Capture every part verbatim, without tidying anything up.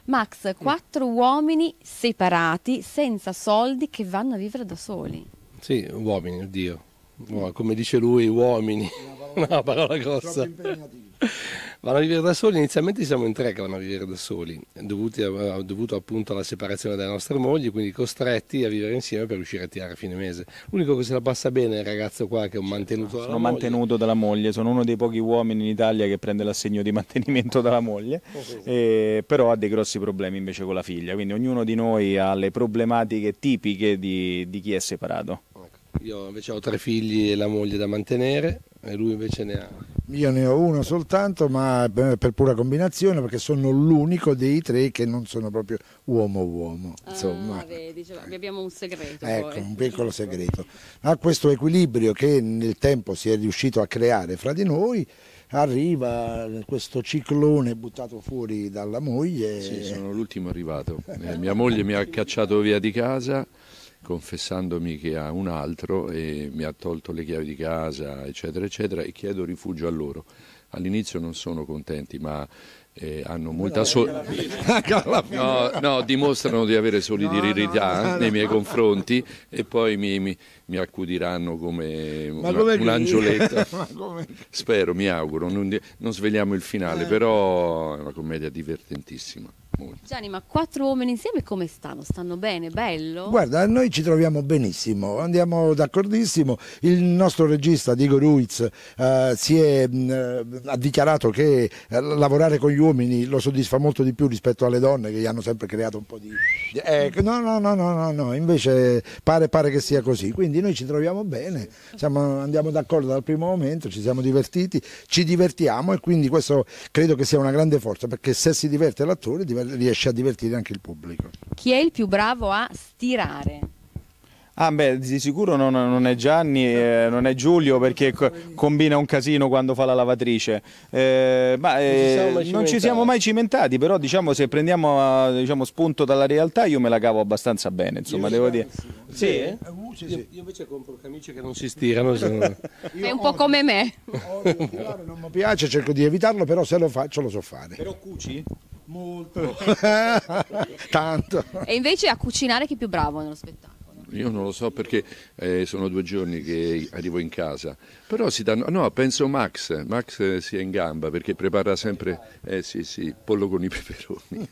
Max, quattro uomini separati, senza soldi, che vanno a vivere da soli. Sì, uomini, oddio. Come dice lui, uomini. Una parola grossa. Vanno a vivere da soli, inizialmente siamo in tre che vanno a vivere da soli, dovuti a, dovuto appunto alla separazione delle nostre mogli, quindi costretti a vivere insieme per riuscire a tirare a fine mese. L'unico che se la passa bene è il ragazzo qua che è un mantenuto dalla sono moglie. mantenuto dalla moglie, sono uno dei pochi uomini in Italia che prende l'assegno di mantenimento dalla moglie, Oh, sì, sì. E, però ha dei grossi problemi invece con la figlia, quindi ognuno di noi ha le problematiche tipiche di, di chi è separato. Io invece ho tre figli e la moglie da mantenere e lui invece ne ha. Io ne ho uno soltanto, ma per pura combinazione, perché sono l'unico dei tre che non sono proprio uomo-uomo. Insomma, ah, vedi, cioè, abbiamo un segreto. ecco, poi. un piccolo segreto. A questo equilibrio che nel tempo si è riuscito a creare fra di noi, arriva questo ciclone buttato fuori dalla moglie. Sì, sono l'ultimo arrivato. Eh, mia moglie mi ha cacciato via di casa, confessandomi che ha un altro e mi ha tolto le chiavi di casa, eccetera, eccetera, e chiedo rifugio a loro. All'inizio non sono contenti, ma eh, hanno molta solidarietà. No, no, dimostrano di avere solidarietà no, no, no, nei no. miei confronti e poi mi, mi, mi accudiranno come, Ma una, come un angioletto. Ma come? Spero, mi auguro, non, non sveliamo il finale, Eh. però è una commedia divertentissima. Molto. Gianni, ma quattro uomini insieme come stanno? Stanno bene? Bello? Guarda, noi ci troviamo benissimo, andiamo d'accordissimo. Il nostro regista Diego Ruiz eh, si è, mh, ha dichiarato che eh, lavorare con gli uomini lo soddisfa molto di più rispetto alle donne che gli hanno sempre creato un po' di... di eh, no, no, no, no, no, no, invece pare, pare che sia così. Quindi noi ci troviamo bene, siamo, andiamo d'accordo dal primo momento, ci siamo divertiti, ci divertiamo e quindi questo credo che sia una grande forza, perché se si diverte l'attore diver- riesce a divertire anche il pubblico. Chi è il più bravo a stirare? Ah beh, di sicuro non, non è Gianni, eh, non è Giulio, perché co- combina un casino quando fa la lavatrice. Eh, ma, eh, Non ci siamo mai non ci siamo mai cimentati, però diciamo se prendiamo eh, diciamo, spunto dalla realtà io me la cavo abbastanza bene, insomma, devo dire. Sì? Eh, uh, sì, Io, sì. io invece compro camicie che non si stirano. sono- È un po' come me. Odio tirare, non mi piace, cerco di evitarlo, però se lo faccio lo so fare. Però cuci? Molto. Tanto. E invece a cucinare chi è più bravo nello spettacolo? Io non lo so perché eh, sono due giorni che arrivo in casa, però si danno, no, penso Max, Max eh, sia in gamba perché prepara sempre, eh sì sì, pollo con i peperoni.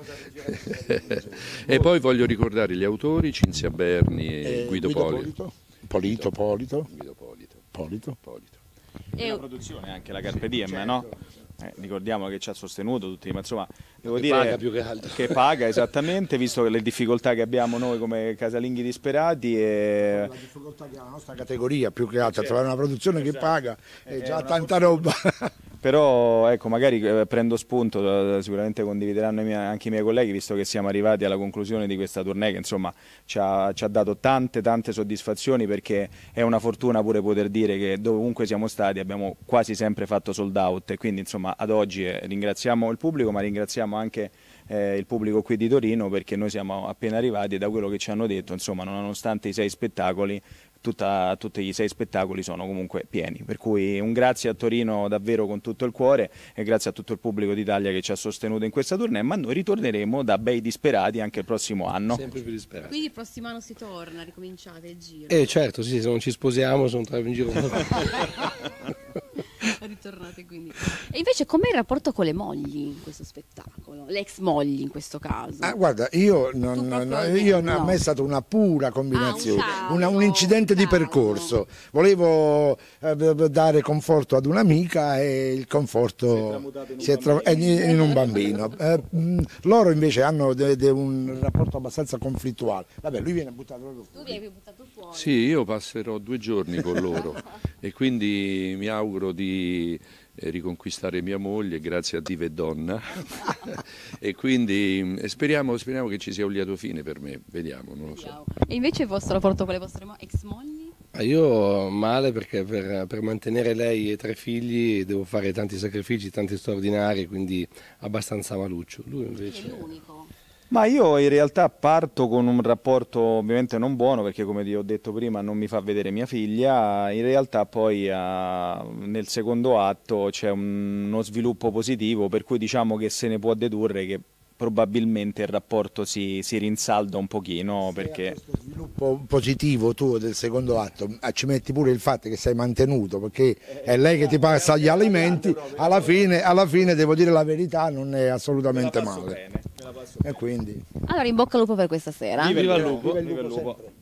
E poi voglio ricordare gli autori, Cinzia Berni e Eh, Guido, Guido Polito. Polito. Polito, Polito. Guido Polito. Polito. Polito. E la produzione anche la Carpe Diem, no? Eh, ricordiamo che ci ha sostenuto tutti, ma insomma devo Che dire paga più che altro. che paga esattamente, visto che le difficoltà che abbiamo noi come casalinghi disperati e... La difficoltà che ha la nostra categoria più che altro, trovare una produzione che paga è già tanta roba. Però ecco, magari eh, prendo spunto, eh, sicuramente condivideranno i miei- anche i miei colleghi, visto che siamo arrivati alla conclusione di questa tournée che insomma ci ha, ci ha dato tante tante soddisfazioni, perché è una fortuna pure poter dire che dovunque siamo stati abbiamo quasi sempre fatto sold out, e quindi insomma ad oggi eh, ringraziamo il pubblico, ma ringraziamo anche eh, il pubblico qui di Torino, perché noi siamo appena arrivati e da quello che ci hanno detto, insomma, nonostante i sei spettacoli, tutta, tutti i sei spettacoli sono comunque pieni, per cui un grazie a Torino davvero con tutto il cuore e grazie a tutto il pubblico d'Italia che ci ha sostenuto in questa tournée, ma noi ritorneremo da bei disperati anche il prossimo anno. Sempre più disperati. Quindi il prossimo anno si torna, ricominciate il giro. Eh certo, sì, se non ci sposiamo sono tre in giro. Ritornate quindi. E invece com'è il rapporto con le mogli in questo spettacolo? Le ex mogli in questo caso? Ah, guarda, io, non, Tu proprio no, niente, io no. a me è stata una pura combinazione, Ah, un caso, una- un incidente un di caso. percorso. Volevo eh, b- b- dare conforto ad un'amica e il conforto si è tra- è in, in un bambino. Eh, mh, loro invece hanno de- de- un rapporto abbastanza conflittuale. Vabbè, lui viene buttato proprio Tu fuori. vieni buttato fuori. Sì, io passerò due giorni con loro e quindi mi auguro di eh, riconquistare mia moglie grazie a Diva e Donna e quindi eh, speriamo, speriamo che ci sia un lieto fine per me, vediamo, non lo so. E invece il vostro rapporto con le vostre mo- ex mogli? Ah, io male perché per, per mantenere lei e tre figli devo fare tanti sacrifici, tanti straordinari, quindi abbastanza maluccio. Lui È invece... l'unico. Ma io in realtà parto con un rapporto ovviamente non buono, perché come ti ho detto prima non mi fa vedere mia figlia, in realtà poi eh, nel secondo atto c'è un- uno sviluppo positivo, per cui diciamo che se ne può dedurre che probabilmente il rapporto si, si rinsalda un pochino, perché questo sviluppo positivo tuo del secondo atto ci metti pure il fatto che sei mantenuto, perché è lei che ti passa gli alimenti, alla fine, alla fine devo dire la verità, non è assolutamente male. E quindi Allora in bocca al lupo per questa sera. viva il lupo, viva il lupo.